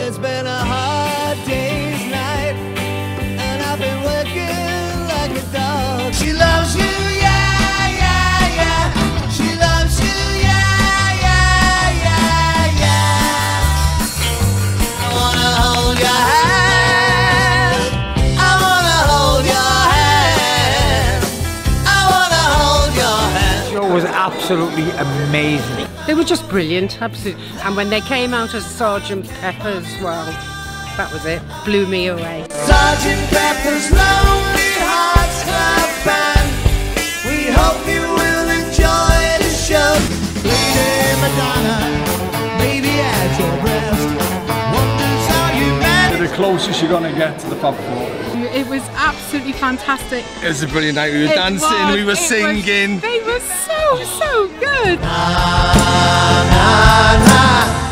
It's been a hard day's night, and I've been working like a dog. She loves you, yeah, yeah, yeah. She loves you, yeah, yeah, yeah, yeah. I wanna hold your hand. I wanna hold your hand. I wanna hold your hand. The show was absolutely amazing. They were just brilliant, absolutely. And when they came out as Sergeant Pepper's, well, that was it. Blew me away. Sergeant Pepper's Lonely Hearts Club Band. We hope you will enjoy the show. Lady Madonna, baby at your breast. Wonders how you manage. The closest you're gonna get to the Fab Four. It was absolutely fantastic. It was a brilliant night. We were dancing, we were singing. They were so good. Na, na, na.